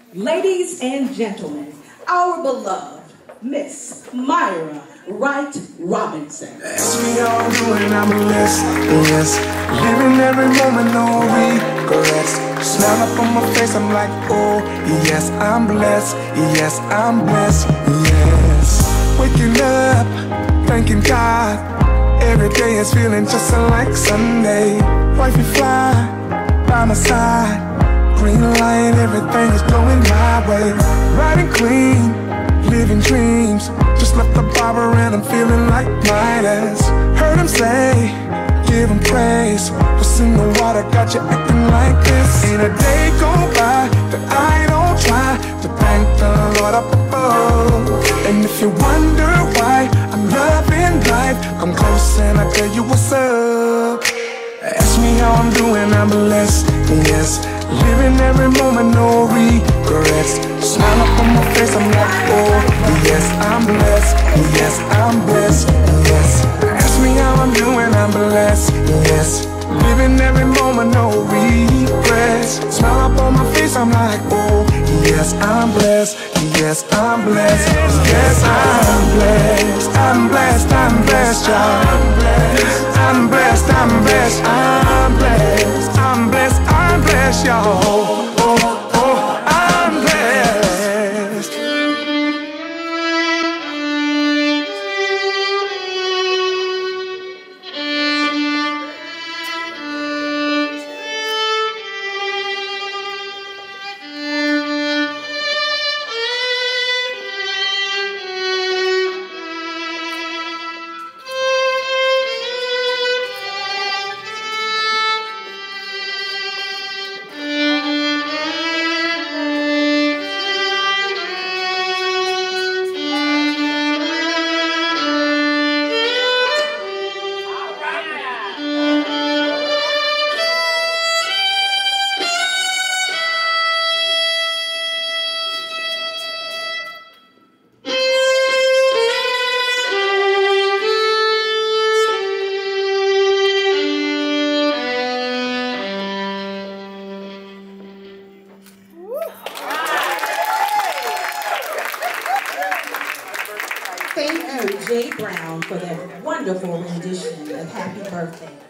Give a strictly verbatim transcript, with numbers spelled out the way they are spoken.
Ladies and gentlemen, our beloved Miss Myra Wright Robinson. Ask me how I'm doing, I'm blessed, yes. Living every moment, no regrets. Smile up on my face, I'm like, oh, yes, I'm blessed, yes, I'm blessed, yes. Waking up, thanking God. Every day is feeling just like Sunday. Wifey fly, by my side. Green light, everything is going my way. Riding clean, living dreams. Just left the barber and I'm feeling like Midas. Heard him say, give him praise. What's in the water got you acting like this? Ain't a day go by that I don't try to thank the Lord up above. And if you wonder why I'm loving life, come close and I tell you what's up. Ask me how I'm doing, I'm blessed, yes. Living every moment, no regrets. Smile up on my face, I'm like, oh, yes, I'm blessed, yes, I'm blessed, yes. Ask me how I'm doing, I'm blessed, yes. Living every moment, no regrets. Smile up on my face, I'm like, oh, yes, I'm blessed, yes, I'm blessed, yes, I'm blessed, I'm blessed, I'm blessed, y'all. I'm blessed, I'm blessed, I'm blessed, I'm blessed, I'm blessed, y'all. Oh, oh, oh, I'm blessed. Thank you, Jay Brown, for that wonderful rendition of Happy Birthday.